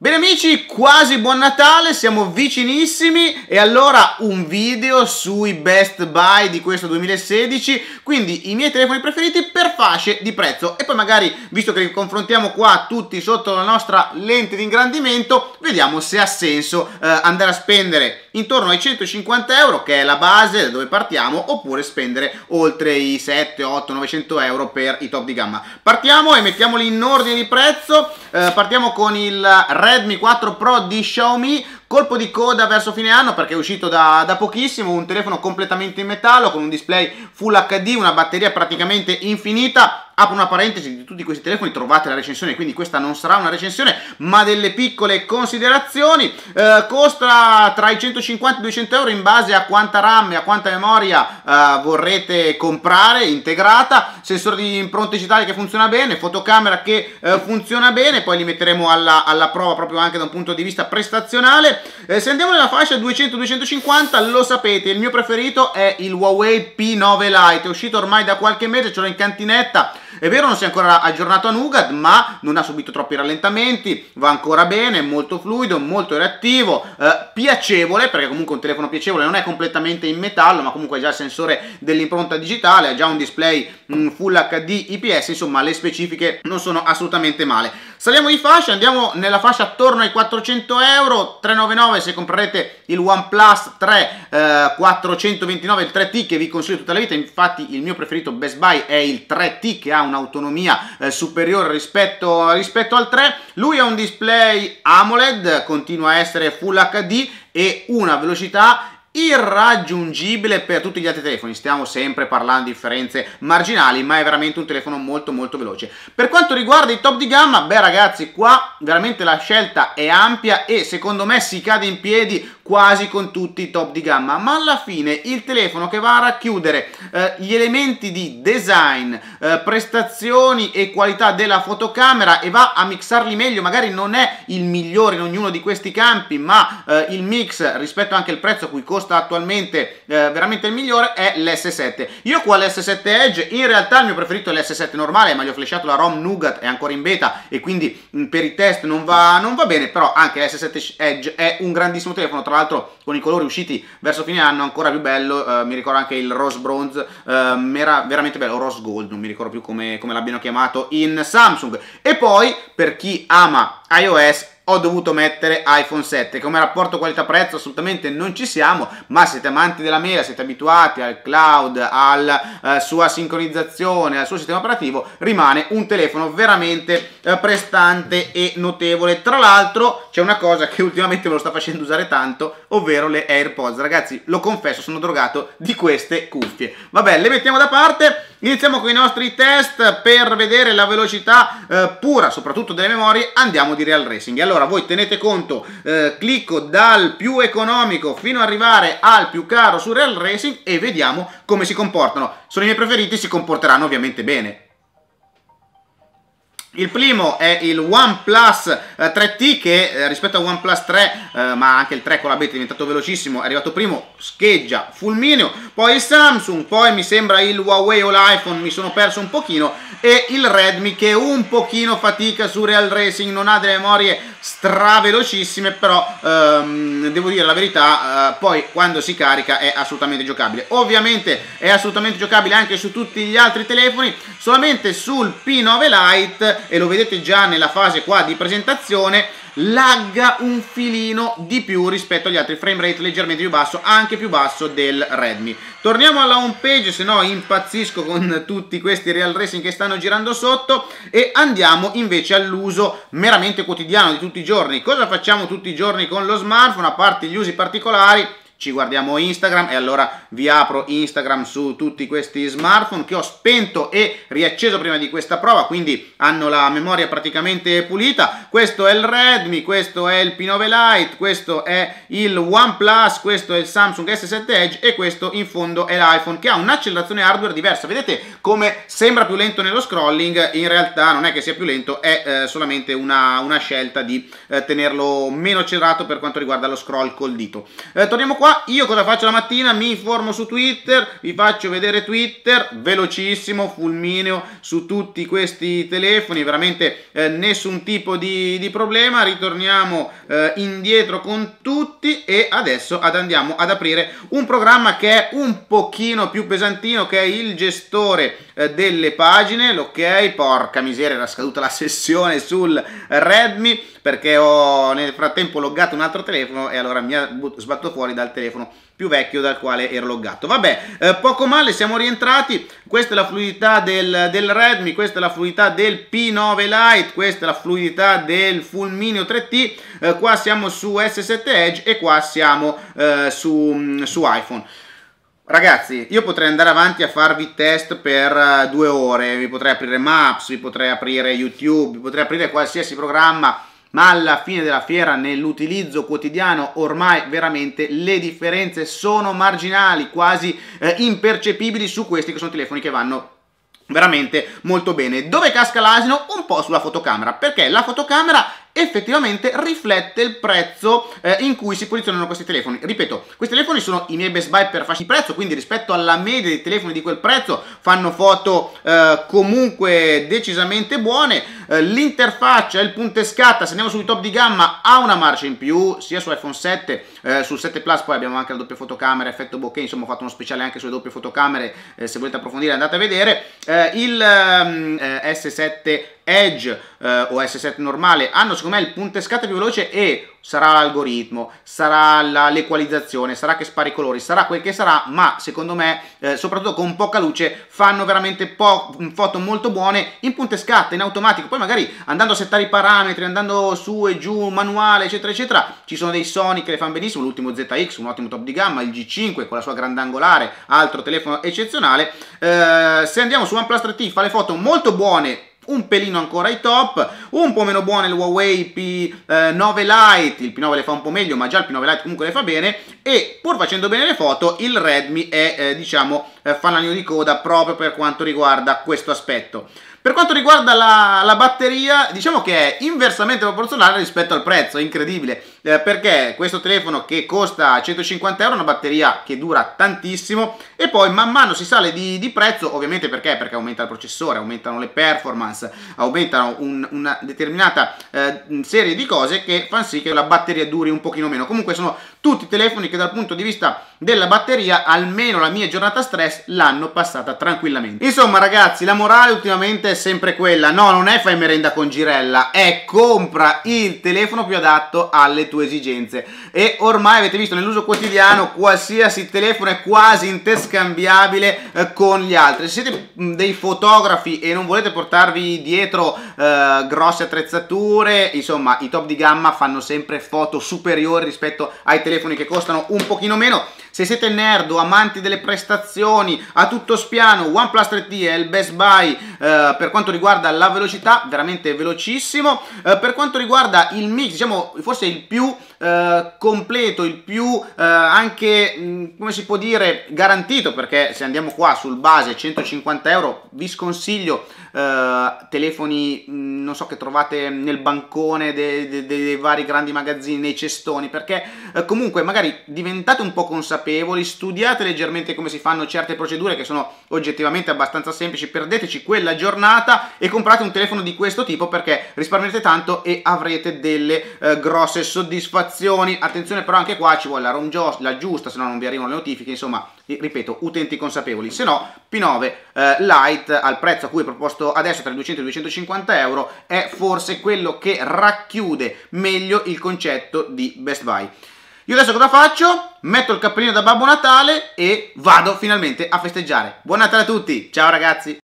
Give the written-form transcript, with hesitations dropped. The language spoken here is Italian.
Bene amici, quasi buon Natale, siamo vicinissimi e allora un video sui best buy di questo 2016, quindi i miei telefoni preferiti per fasce di prezzo e poi magari, visto che li confrontiamo qua tutti sotto la nostra lente di ingrandimento, vediamo se ha senso andare a spendere intorno ai 150 euro, che è la base da dove partiamo, oppure spendere oltre i 7, 8, 900 euro per i top di gamma. Partiamo e mettiamoli in ordine di prezzo. Partiamo con il Redmi 4 Pro di Xiaomi, colpo di coda verso fine anno perché è uscito da pochissimo, un telefono completamente in metallo con un display Full HD, una batteria praticamente infinita. Apro una parentesi: di tutti questi telefoni trovate la recensione, quindi questa non sarà una recensione ma delle piccole considerazioni. Costa tra i 150 e i 200 euro in base a quanta RAM e a quanta memoria vorrete comprare integrata. Sensore di impronte digitali che funziona bene, fotocamera che funziona bene, poi li metteremo alla prova proprio anche da un punto di vista prestazionale. Se andiamo nella fascia 200-250, lo sapete, il mio preferito è il Huawei P9 Lite, è uscito ormai da qualche mese, ce l'ho in cantinetta. È vero, non si è ancora aggiornato a Nougat, ma non ha subito troppi rallentamenti, va ancora bene, molto fluido, molto reattivo, piacevole, perché comunque un telefono piacevole, non è completamente in metallo, ma comunque ha già il sensore dell'impronta digitale, ha già un display Full HD IPS, insomma le specifiche non sono assolutamente male. Saliamo di fascia, andiamo nella fascia attorno ai 400 euro, 399 se comprerete il OnePlus 3, 429 il 3T che vi consiglio tutta la vita. Infatti il mio preferito best buy è il 3T, che ha un'autonomia superiore rispetto al 3. Lui ha un display AMOLED, continua a essere Full HD e una velocità irraggiungibile per tutti gli altri telefoni. Stiamo sempre parlando di differenze marginali, ma è veramente un telefono molto veloce. Per quanto riguarda i top di gamma, beh ragazzi, qua veramente la scelta è ampia e secondo me si cade in piedi quasi con tutti i top di gamma, ma alla fine il telefono che va a racchiudere gli elementi di design, prestazioni e qualità della fotocamera e va a mixarli meglio, magari non è il migliore in ognuno di questi campi, ma il mix rispetto anche al prezzo a cui costa attualmente veramente il migliore è l'S7. Io qua l'S7 Edge, in realtà il mio preferito è l'S7 normale, ma gli ho flashato la ROM Nougat, è ancora in beta e quindi per i test non va bene, però anche l'S7 Edge è un grandissimo telefono, tra l'altro con i colori usciti verso fine anno ancora più bello. Mi ricordo anche il Rose Bronze, era veramente bello, Rose Gold, non mi ricordo più come l'abbiano chiamato in Samsung. E poi per chi ama iOS ho dovuto mettere iPhone 7. Come rapporto qualità-prezzo assolutamente non ci siamo, ma siete amanti della mela, siete abituati al cloud, alla sua sincronizzazione, al suo sistema operativo, rimane un telefono veramente prestante e notevole. Tra l'altro c'è una cosa che ultimamente me lo sta facendo usare tanto, ovvero le AirPods. Ragazzi, lo confesso, sono drogato di queste cuffie. Vabbè, le mettiamo da parte. Iniziamo con i nostri test per vedere la velocità pura, soprattutto delle memorie. Andiamo di Real Racing. Allora voi tenete conto, clicco dal più economico fino ad arrivare al più caro su Real Racing e vediamo come si comportano. Sono i miei preferiti, si comporteranno ovviamente bene. Il primo è il OnePlus 3T che rispetto al OnePlus 3, ma anche il 3 con la beta è diventato velocissimo, è arrivato primo, scheggia fulmineo, poi il Samsung, poi mi sembra il Huawei o l'iPhone, mi sono perso un pochino, e il Redmi che un pochino fatica su Real Racing, non ha delle memorie stravelocissime, però devo dire la verità, poi quando si carica è assolutamente giocabile. Ovviamente è assolutamente giocabile anche su tutti gli altri telefoni, solamente sul P9 Lite, e lo vedete già nella fase qua di presentazione, lagga un filino di più rispetto agli altri, frame rate leggermente più basso, anche più basso del Redmi. Torniamo alla home page, se no impazzisco con tutti questi Real Racing che stanno girando sotto, e andiamo invece all'uso meramente quotidiano di tutti i giorni. Cosa facciamo tutti i giorni con lo smartphone, a parte gli usi particolari? Ci guardiamo Instagram, e allora vi apro Instagram su tutti questi smartphone che ho spento e riacceso prima di questa prova, quindi hanno la memoria praticamente pulita. Questo è il Redmi, questo è il P9 Lite, questo è il OnePlus, questo è il Samsung S7 Edge e questo in fondo è l'iPhone, che ha un'accelerazione hardware diversa. Vedete come sembra più lento nello scrolling, in realtà non è che sia più lento, è solamente una scelta di tenerlo meno accelerato per quanto riguarda lo scroll col dito. Torniamo qua. qua io cosa faccio la mattina? Mi informo su Twitter, vi faccio vedere Twitter, velocissimo, fulmineo su tutti questi telefoni, veramente nessun tipo di problema. Ritorniamo indietro con tutti e adesso andiamo ad aprire un programma che è un pochino più pesantino, che è il gestore delle pagine. Ok, porca miseria, era scaduta la sessione sul Redmi perché ho nel frattempo loggato un altro telefono e allora mi ha sbattuto fuori dal telefono più vecchio dal quale ero loggato. Vabbè, poco male, siamo rientrati. Questa è la fluidità del Redmi, questa è la fluidità del P9 Lite, questa è la fluidità del Fulmineo 3T, qua siamo su S7 Edge e qua siamo su iPhone. Ragazzi, io potrei andare avanti a farvi test per 2 ore, vi potrei aprire Maps, vi potrei aprire YouTube, vi potrei aprire qualsiasi programma, ma alla fine della fiera nell'utilizzo quotidiano ormai veramente le differenze sono marginali, quasi impercettibili su questi che sono telefoni che vanno veramente molto bene. Dove casca l'asino? Un po' sulla fotocamera, perché la fotocamera effettivamente riflette il prezzo in cui si posizionano questi telefoni. Ripeto, questi telefoni sono i miei best buy per fascia di prezzo, quindi rispetto alla media dei telefoni di quel prezzo fanno foto comunque decisamente buone. L'interfaccia, il punto e scatta, se andiamo sui top di gamma, ha una marcia in più sia su iPhone 7, sul 7 Plus poi abbiamo anche la doppia fotocamera, effetto bokeh, insomma ho fatto uno speciale anche sulle doppie fotocamere, se volete approfondire andate a vedere. Il S7 Edge o S7 normale hanno secondo me il punto e scatta più veloce e sarà l'algoritmo, sarà l'equalizzazione, sarà che spari i colori, sarà quel che sarà, ma secondo me soprattutto con poca luce fanno veramente foto molto buone in punto e scatta, in automatico. Poi magari andando a settare i parametri, andando su e giù, manuale eccetera eccetera, ci sono dei Sony che le fanno benissimo, l'ultimo ZX, un ottimo top di gamma, il G5 con la sua grandangolare, altro telefono eccezionale. Se andiamo su OnePlus 3T fa le foto molto buone, un pelino ancora ai top, un po' meno buone il Huawei P9 Lite, il P9 le fa un po' meglio ma già il P9 Lite comunque le fa bene, e pur facendo bene le foto il Redmi è diciamo fanalino di coda proprio per quanto riguarda questo aspetto. Per quanto riguarda la batteria, diciamo che è inversamente proporzionale rispetto al prezzo, è incredibile, perché questo telefono che costa 150 euro ha una batteria che dura tantissimo e poi man mano si sale di prezzo, ovviamente perché aumenta il processore, aumentano le performance, aumentano una determinata serie di cose che fanno sì che la batteria duri un pochino meno. Comunque sono tutti telefoni che dal punto di vista della batteria, almeno la mia giornata stress l'hanno passata tranquillamente. Insomma ragazzi, la morale ultimamente è sempre quella: no, non è fai merenda con girella, è compra il telefono più adatto alle tue esigenze. E ormai avete visto nell'uso quotidiano qualsiasi telefono è quasi interscambiabile con gli altri. Se siete dei fotografi e non volete portarvi dietro grosse attrezzature, insomma i top di gamma fanno sempre foto superiori rispetto ai telefoni che costano un pochino meno. Se siete nerd o amanti delle prestazioni a tutto spiano, OnePlus 3T è il best buy per quanto riguarda la velocità, veramente velocissimo. Per quanto riguarda il mix, diciamo forse il più completo, il più anche, come si può dire, garantito, perché se andiamo qua sul base 150 euro vi sconsiglio telefoni non so che trovate nel bancone dei vari grandi magazzini, nei cestoni, perché comunque magari diventate un po' consapevoli, studiate leggermente come si fanno certe procedure che sono oggettivamente abbastanza semplici, perdeteci quella giornata e comprate un telefono di questo tipo perché risparmierete tanto e avrete delle grosse soddisfazioni. Attenzione però anche qua ci vuole la giusta, se no non vi arrivano le notifiche, insomma ripeto, utenti consapevoli. Se no P9 Lite al prezzo a cui è proposto adesso tra i 200 e i 250 euro è forse quello che racchiude meglio il concetto di best buy. Io adesso cosa faccio? Metto il cappellino da Babbo Natale e vado finalmente a festeggiare. Buon Natale a tutti, ciao ragazzi!